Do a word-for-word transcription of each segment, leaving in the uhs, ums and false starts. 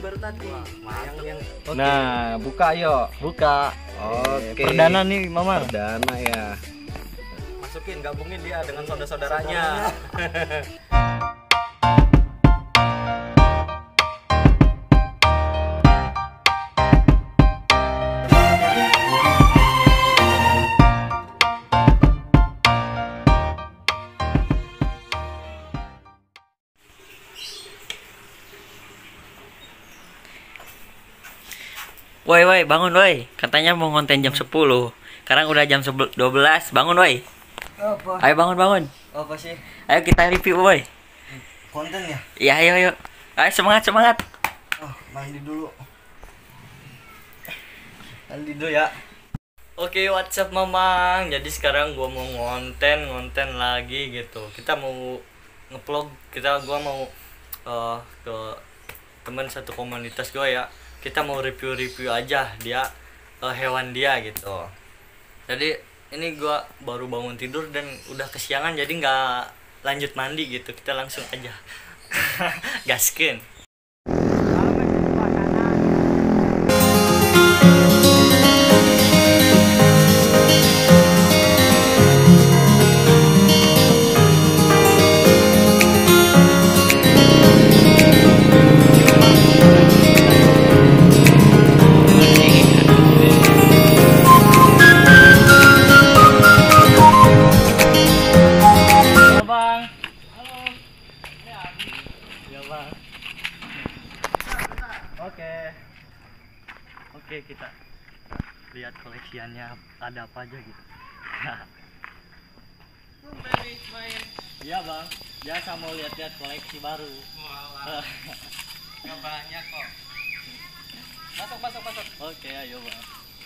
baru tadi. Wah, yang yang okay. Nah, buka yuk, buka. Oke. Okay. Perdana nih, Mama. Perdana ya. Masukin, gabungin dia dengan saudara-saudaranya. Woi woi bangun woi, katanya mau ngonten jam sepuluh. Sekarang udah jam dua belas, bangun woi. Apa? Ayo bangun bangun. Apa sih? Ayo kita review woi. Konten ya? Iya ayo ayo. Ayo semangat semangat. Oh, mandi dulu. Mandi dulu ya. Oke, what's up Mamang. Jadi sekarang gua mau ngonten ngonten lagi gitu. Kita mau ngeplog, kita gua mau uh, ke teman satu komunitas gua ya. Kita mau review-review aja dia uh, hewan dia gitu. Jadi ini gua baru bangun tidur dan udah kesiangan jadi nggak lanjut mandi gitu. Kita langsung aja gaskin. Oke, oke kita lihat koleksiannya ada apa aja gitu. Iya bang, biasa mau lihat-lihat koleksi baru. Walah, nggak banyak kok. Masuk, masuk, masuk. Oke, ayo bang.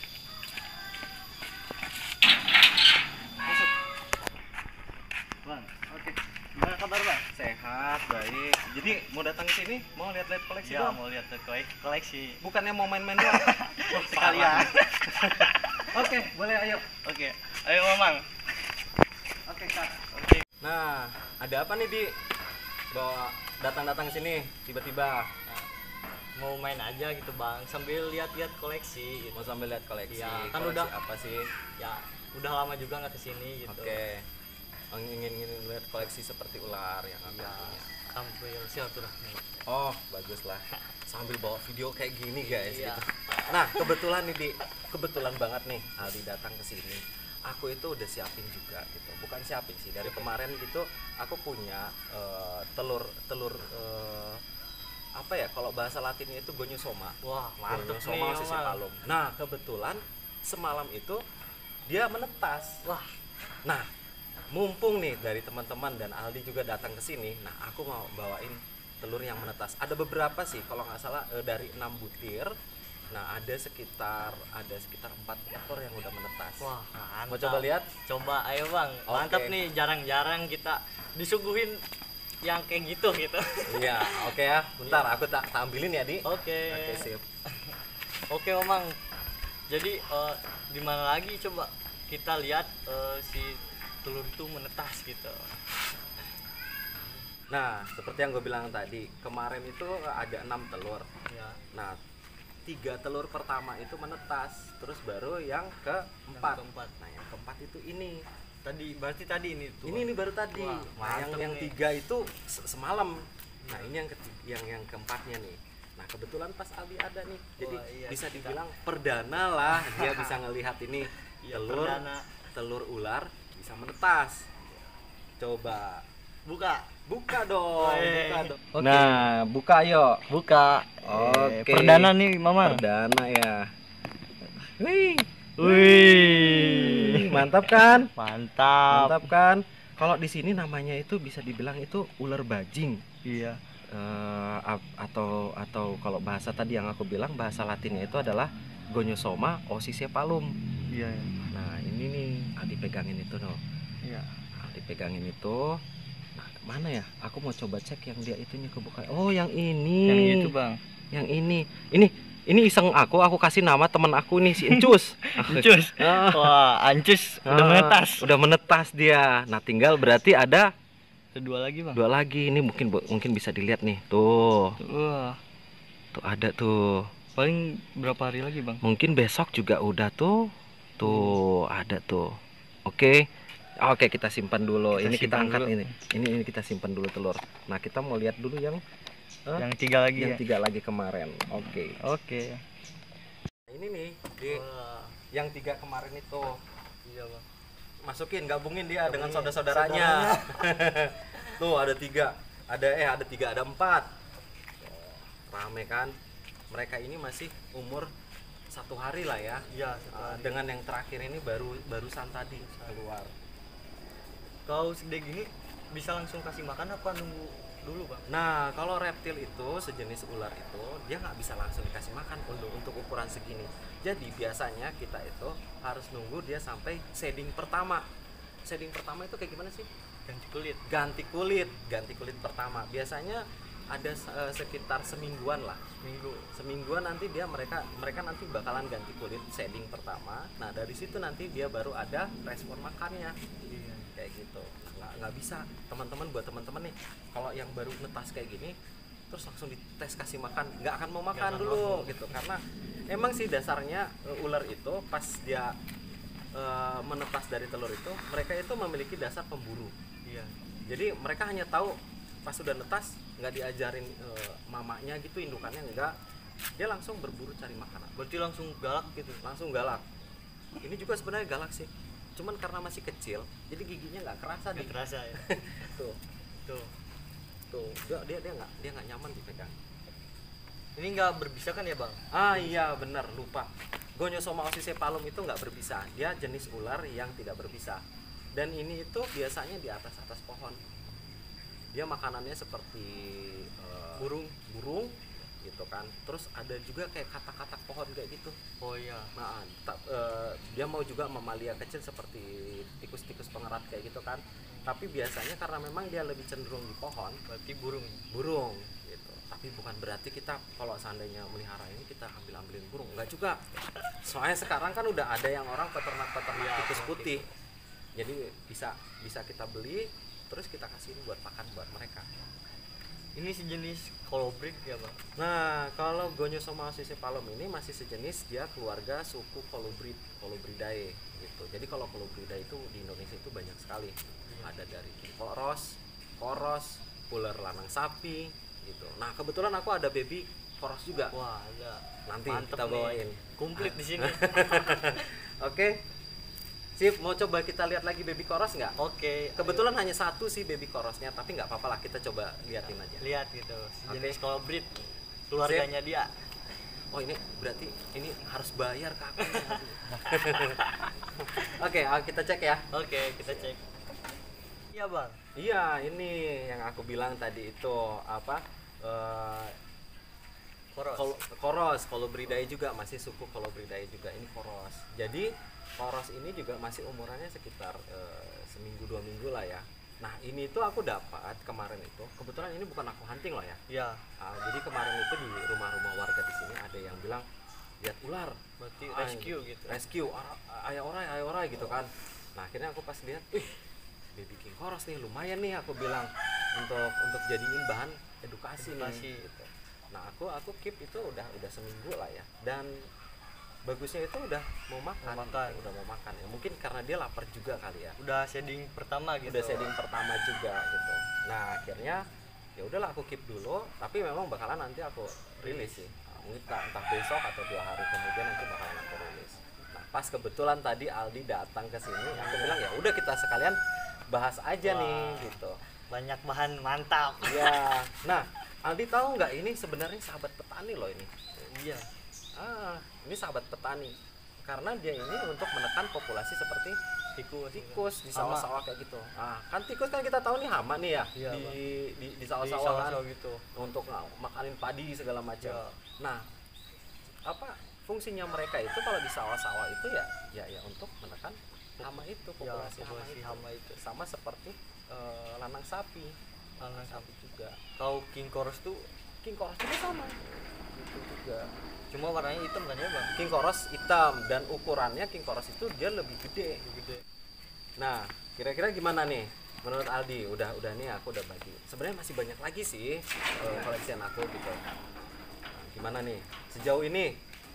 Masuk. Bang, oke. Gimana kabar bang? Sehat, baik. Jadi mau datang ke sini, mau lihat-lihat koleksi Ya, doang? mau lihat koleksi. Bukannya mau main-main doang? Oh, sekalian. Oke, boleh ayo. Oke, ayo Mamang. Oke, Kak. Oke. Nah, ada apa nih di bawa datang-datang sini tiba-tiba? Nah, mau main aja gitu bang, sambil lihat-lihat koleksi. Gitu. Mau sambil lihat koleksi. Ya, kan koleksi udah apa sih? Ya, udah lama juga nggak kesini gitu. Oke. Ingin ingin lihat koleksi seperti ular yang aku Ya, punya. sambil silaturahmi. Oh, bagus lah. Sambil bawa video kayak gini guys. Iya. Gitu. Nah, kebetulan nih di kebetulan banget nih Aldi datang ke sini. Aku itu udah siapin juga gitu. Bukan siapin sih, dari kemarin gitu aku punya uh, telur telur uh, apa ya, kalau bahasa latinnya itu gonyosoma. Wah, mantep Gonyosoma nih, sisipalum. Nah, kebetulan semalam itu dia menetas. Wah, nah, mumpung nih dari teman-teman dan Aldi juga datang ke sini, nah aku mau bawain telur yang menetas. Ada beberapa sih, kalau nggak salah e, dari enam butir. Nah, ada sekitar ada sekitar empat ekor yang udah menetas. wah, mantap. Mau coba lihat? Coba, ayo bang. Oke. Mantap nih, jarang-jarang kita disuguhin yang kayak gitu gitu. Iya, oke ya. Bentar, aku tak tampilin ya, Di. Oke. Oke, sip. Oke, Mamang. Jadi uh, di mana lagi coba kita lihat uh, si telur itu menetas gitu. Nah, seperti yang gue bilang tadi, kemarin itu ada enam telur. Ya. Nah, tiga telur pertama itu menetas, terus baru yang keempat. Yang keempat. Nah, yang keempat itu ini. Tadi berarti tadi ini tuh. Ini ini baru tadi. Wah, nah, yang mantep yang nih. tiga itu se- semalam. Nah, ini yang ketiga, yang yang keempatnya nih. Nah, kebetulan pas Aldi ada nih. Jadi Wah, iya, bisa kita- dibilang perdana lah dia bisa ngelihat ini Iya, telur perdana. telur ular bisa menetas. Coba Buka. buka dong, Wey. buka dong. Nah, buka yuk, buka. Oke. Perdana nih, Mama. Perdana ya. Wih. Wih, Mantap kan? mantap. Mantap kan? Kalau di sini namanya itu bisa dibilang itu ular bajing. Iya. Eh, ap- atau atau kalau bahasa tadi yang aku bilang bahasa Latinnya itu adalah Gonyosoma ossicipalum. Iya. Nah, ini nih, Aldi pegangin itu no. Iya. Aldi pegangin itu. Nah, mana ya? Aku mau coba cek yang dia itunya kebuka. Oh, yang ini. Yang itu, Bang. Yang ini. Ini ini iseng aku, aku kasih nama teman aku nih si Encus. Ancus. Ah. Wah, Ancus udah Ah, menetas. Udah menetas dia. Nah, tinggal berarti ada Kedua lagi, Bang. dua lagi. Ini mungkin mungkin bisa dilihat nih. Tuh. Wah. Tuh ada tuh. Paling berapa hari lagi, Bang? Mungkin besok juga udah tuh. Tuh ada tuh. Oke. Oke, kita simpan dulu. Kita ini kita simpan angkat dulu. ini. Ini ini kita simpan dulu telur. Nah, kita mau lihat dulu yang eh, Yang tiga lagi yang ya? tiga lagi kemarin. Oke. Oke. Ini nih, di Wah, yang tiga kemarin itu. iya, Bang. Masukin, gabungin dia dengan Gabungin. saudara-saudaranya. Tuh ada tiga. Ada eh ada tiga, ada empat. Rame kan? Mereka ini masih umur satu hari lah ya. Iya, Uh, dengan yang terakhir ini baru barusan tadi keluar. Kalau segede gini bisa langsung kasih makan apa nunggu dulu, Bang? Nah, kalau reptil itu sejenis ular itu dia nggak bisa langsung dikasih makan untuk untuk ukuran segini. Jadi biasanya kita itu harus nunggu dia sampai shading pertama. Shading pertama itu kayak gimana sih? Ganti kulit. Ganti kulit, ganti kulit pertama. Biasanya ada uh, sekitar semingguan lah. Minggu. Semingguan nanti dia mereka mereka nanti bakalan ganti kulit shading pertama. Nah, dari situ nanti dia baru ada respon makannya. Iya. Kayak gitu. Nggak nggak bisa teman-teman, buat teman-teman nih kalau yang baru netas kayak gini terus langsung dites kasih makan, nggak akan mau makan akan dulu mau. gitu. Karena emang sih dasarnya uh, ular itu pas dia uh, menetas dari telur itu mereka itu memiliki dasar pemburu. Iya. Jadi mereka hanya tahu pas sudah netas, nggak diajarin uh, mamanya gitu, indukannya enggak, dia langsung berburu cari makanan, Berarti langsung galak gitu. langsung galak. Ini juga sebenarnya galak sih, cuman karena masih kecil jadi giginya nggak kerasa Nggak nih. terasa ya. Tuh Tuh. tuh dia dia dia nggak dia nggak nyaman dipegang. Ini nggak berbisa kan ya, Bang? Ah iya benar, lupa. Gonyosoma oxycephalum itu nggak berbisa, dia jenis ular yang tidak berbisa. Dan ini itu biasanya di atas atas pohon. Dia makanannya seperti uh, Burung. burung gitu kan. Terus ada juga kayak katak-katak pohon kayak gitu. Oh iya. Nah, ta- uh, dia mau juga mamalia kecil seperti tikus-tikus pengerat kayak gitu kan. Tapi biasanya karena memang dia lebih cenderung di pohon, Berarti burung. burung gitu. Tapi bukan berarti kita kalau seandainya melihara ini kita ambil ambilin burung, enggak juga. Soalnya sekarang kan udah ada yang orang peternak-peternak Iya, tikus peternak putih, jadi bisa bisa kita beli terus kita kasihin buat makan buat mereka. Ini sejenis colobrid ya, Bang? Nah, kalau Gonyosoma oxycephalum ini masih sejenis, dia keluarga suku Colubrid, Colubridae gitu. Jadi kalau Colubridae itu di Indonesia itu banyak sekali. Ada dari king koros, koros, ular lanang sapi gitu. Nah, kebetulan aku ada baby koros juga. Wah, ada. Nanti Mantep kita nih. bawain. Komplit di sini. Oke. Sip, mau coba kita lihat lagi baby koros nggak? Oke. Kebetulan hanya satu sih baby korosnya, tapi nggak apa-apa lah, kita coba liatin aja. Lihat gitu. Sejenis Oke. colobrid. Keluarganya dia. Oh ini berarti ini harus bayar ke aku. Oke, ah, kita cek ya. Oke, kita cek. Iya, Bang. Iya, ini yang aku bilang tadi itu apa? eh, Koros. Kol- koros, Colubridae juga masih suku Colubridae juga, ini koros. Jadi koros ini juga masih umurannya sekitar eh, seminggu dua minggu lah ya. Nah ini tuh aku dapat kemarin itu, kebetulan ini bukan aku hunting loh ya. Iya. Ah, jadi kemarin itu di rumah-rumah warga di sini ada yang bilang lihat ular, Berarti Ah, rescue gitu. rescue, ah, ayah orai, ayah orai gitu kan. Nah akhirnya aku pas lihat, ih baby king koros nih lumayan nih, aku bilang untuk untuk jadiin bahan edukasi, Edukasi. nih. Gitu. Nah aku aku keep itu udah udah seminggu lah ya, dan bagusnya itu udah mau makan, Mau makan. udah mau makan ya. Mungkin karena dia lapar juga kali ya. Udah shading pertama gitu. Udah setting pertama juga gitu. Nah akhirnya ya udahlah aku keep dulu, tapi memang bakalan nanti aku rilis sih. Nah, mungkin entah, entah besok atau dua hari kemudian nanti bakalan aku rilis. Nah pas kebetulan tadi Aldi datang ke sini, aku bilang ya udah kita sekalian bahas aja Wah. nih gitu. Banyak bahan mantap. Ya, nah Aldi tahu nggak ini sebenarnya sahabat petani loh ini. Iya. Ah, ini sahabat petani karena dia ini untuk menekan populasi seperti Tikus. tikus di Hama. sawah-sawah kayak gitu. Ah, kan tikus kan kita tahu nih hama nih ya, Iya, di, Bang. di di Di sawah-sawah kan, sawah-sawah gitu. untuk ah, makanin padi segala macam. Iya. Nah, apa fungsinya mereka itu kalau di sawah-sawah itu ya ya ya untuk menekan hama itu, Ya, populasi hama populasi itu. hama itu. Sama seperti eh, lanang sapi. Lanang sapi juga. Tahu king koros tuh King koros juga sama. Itu juga. cuma warnanya hitam kan ya, Bang? King koros hitam dan ukurannya king koros itu dia lebih gede. Lebih gede. Nah, kira-kira gimana nih menurut Aldi? Udah udah nih aku udah bagi. Sebenarnya masih banyak lagi sih uh, koleksian aku gitu. Nah, gimana nih sejauh ini?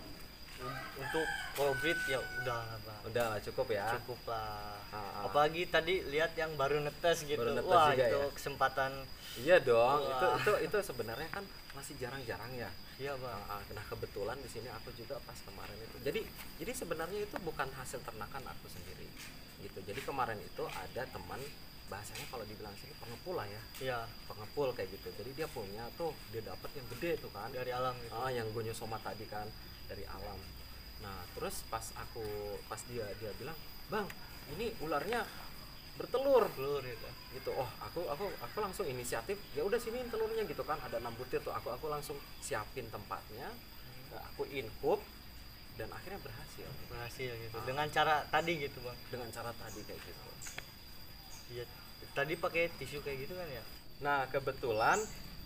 Untuk COVID ya udah lah bang, Udah lah, cukup ya. cukup lah. Ah, ah. Apalagi tadi lihat yang baru netes gitu, Baru netes wah juga itu ya? kesempatan. Iya dong, Wah. itu itu itu sebenarnya kan masih jarang-jarang ya. Iya bang. Ah, ah. Nah kebetulan di sini aku juga pas kemarin itu. Jadi jadi sebenarnya itu bukan hasil ternakan aku sendiri, gitu. Jadi kemarin itu ada teman, bahasanya kalau dibilang sini pengepul lah ya, Iya, pengepul kayak gitu. Jadi dia punya tuh, dia dapat yang gede tuh kan, dari alam gitu. ah yang gonyosoma tadi kan dari alam. Nah terus pas aku pas dia dia bilang, bang ini ularnya bertelur Telur gitu. gitu. Oh aku aku aku langsung inisiatif, ya udah sini telurnya gitu kan, ada enam butir tuh. Aku aku langsung siapin tempatnya, aku inkup dan akhirnya berhasil Berhasil gitu. Ah. Dengan cara tadi gitu bang. dengan cara tadi kayak gitu. Iya. Tadi pakai tisu kayak gitu kan ya? Nah kebetulan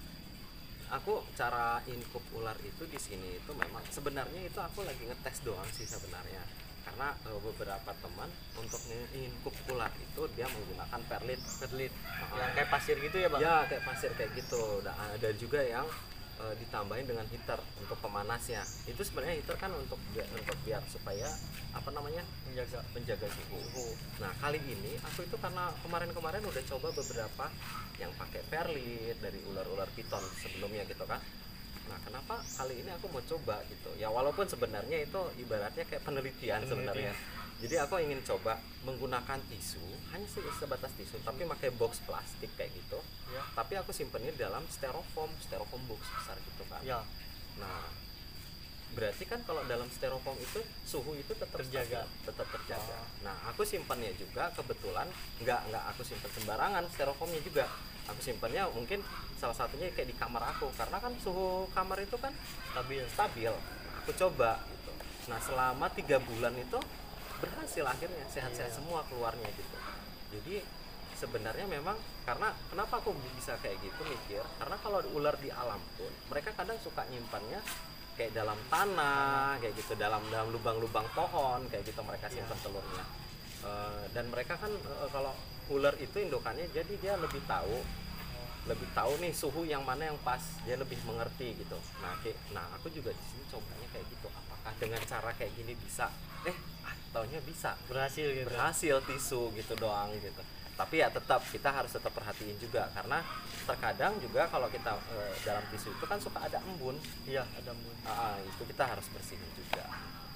aku cara inkup ular itu di sini itu memang sebenarnya itu aku lagi ngetes doang sih sebenarnya, karena e, beberapa teman untuk inkup ular itu dia menggunakan perlit. Perlit. Ah. Yang kayak pasir gitu ya bang? Ya kayak pasir kayak gitu. Dan ada juga yang e, ditambahin dengan heater untuk pemanasnya. Itu sebenarnya heater kan untuk biar, untuk biar supaya apa namanya Menjaga. menjaga suhu. Nah kali ini aku itu karena kemarin-kemarin udah coba beberapa yang pakai perlit dari ular-ular piton sebelumnya gitu kan. Nah kenapa kali ini aku mau coba gitu ya, walaupun sebenarnya itu ibaratnya kayak penelitian sebenarnya. Jadi aku ingin coba menggunakan tisu, hanya sih sebatas tisu, tapi pakai box plastik kayak gitu. Ya. Tapi aku simpennya dalam styrofoam, styrofoam box besar gitu kan. Ya. Nah berarti kan kalau dalam styrofoam itu suhu itu tetap Terjaga. stabil, tetap terjaga. Oh. Nah aku simpannya juga kebetulan nggak nggak aku simpan sembarangan, styrofoamnya juga aku simpannya mungkin salah satunya kayak di kamar aku, karena kan suhu kamar itu kan Stabil. stabil. Aku coba gitu. Nah selama tiga bulan itu berhasil akhirnya, sehat-sehat Iya. semua keluarnya gitu. Jadi sebenarnya memang karena kenapa aku bisa kayak gitu mikir, karena kalau ular di alam pun mereka kadang suka nyimpannya kayak dalam tanah kayak gitu, dalam dalam lubang-lubang pohon kayak gitu mereka simpan telurnya. Eh, dan mereka kan eh, kalau ular itu indukannya, jadi dia lebih tahu lebih tahu nih suhu yang mana yang pas, dia lebih mengerti gitu. Nah kayak, nah aku juga di sini cobanya kayak gitu, apakah dengan cara kayak gini bisa, eh ah, taunya bisa Berhasil gitu. berhasil tisu gitu doang gitu. Tapi ya tetap kita harus tetap perhatiin juga, karena terkadang juga kalau kita e, dalam tisu itu kan suka ada embun. Iya, ada embun. Ah, itu kita harus bersihin juga.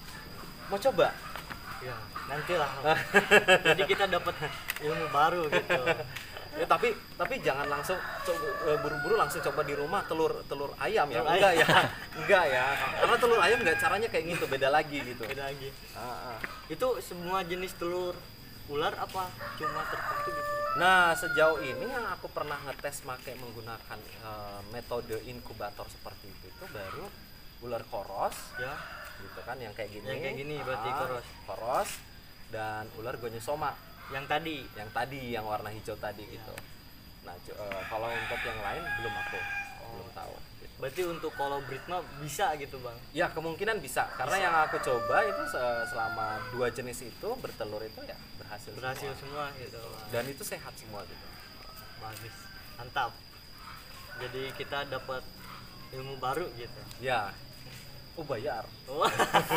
Mau coba? Ya, nantilah. Jadi kita dapat ilmu baru gitu. Ya, tapi tapi jangan langsung coba, e, buru-buru langsung coba di rumah telur telur ayam ya. Telur Enggak ayam. ya. Enggak ya. Karena telur ayam enggak, caranya kayak gitu, beda lagi gitu. Beda lagi. Ah, ah. Itu semua jenis telur ular apa cuma tertentu gitu? Nah sejauh ini yang aku pernah ngetes pakai menggunakan eh, metode inkubator seperti itu itu baru ular koros Ya. gitu kan, yang kayak gini. Yang kayak gini berarti Ah, koros. koros dan ular gonyosoma Yang tadi. yang tadi yang warna hijau tadi gitu. Nah cu- eh, kalau untuk yang lain belum aku belum tahu gitu. Berarti untuk kalau breed mah bisa gitu bang? Ya kemungkinan bisa, karena yang aku coba itu se- selama dua jenis itu bertelur itu ya berhasil Berhasil semua. semua gitu. Dan itu sehat semua gitu. Bagus, mantap. Jadi kita dapat ilmu baru gitu. Ya, oh bayar. Wah.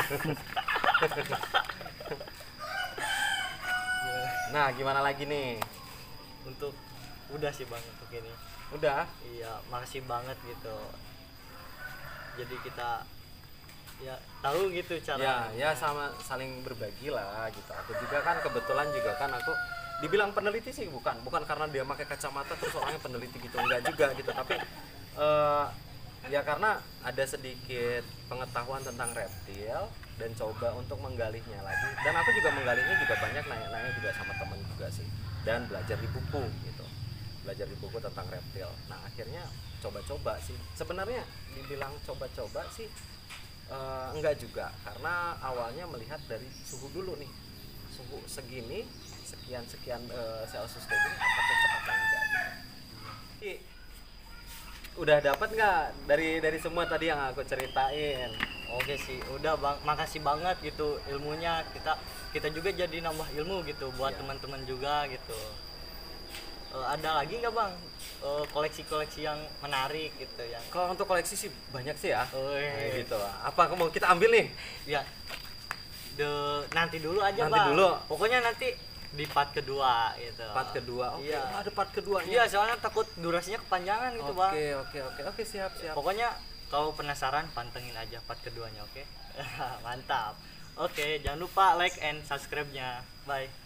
Nah gimana lagi nih? Untuk udah sih bang untuk ini. Udah? Iya, makasih banget gitu. Jadi kita ya tahu gitu cara. Ya, ya sama saling berbagi lah gitu. Aku juga kan kebetulan juga kan aku dibilang peneliti sih bukan, bukan karena dia pakai kacamata terus orangnya peneliti gitu, enggak juga gitu. Tapi eh, ya karena ada sedikit pengetahuan tentang reptil dan coba untuk menggalinya lagi. Dan aku juga menggalinya juga banyak, nanya-nanya juga sama temen juga sih. Dan belajar di buku gitu. Belajar di buku tentang reptil. Nah, akhirnya coba-coba sih. Sebenarnya dibilang coba-coba sih eh, enggak juga, karena awalnya melihat dari suhu dulu nih. Suhu segini, sekian-sekian eh, Celcius kayak gini, apa cocok apa enggak gitu. Jadi, udah dapat nggak dari dari semua tadi yang aku ceritain? Oke sih, udah bang, makasih banget gitu ilmunya. Kita kita juga jadi nambah ilmu gitu buat Iya. teman-teman juga gitu. Eh, ada lagi nggak bang eh, koleksi-koleksi yang menarik gitu yang Kalau untuk koleksi sih banyak sih ya. oh, Nah, gitu. Apa mau kita ambil nih? ya de nanti dulu aja Nanti bang dulu. pokoknya nanti di part kedua gitu Part kedua. Oke, iya ada part keduanya. iya soalnya takut durasinya kepanjangan gitu bang Oke, oke, oke. Oke, siap, siap. pokoknya kalau penasaran pantengin aja part keduanya oke mantap oke jangan lupa like and subscribe nya bye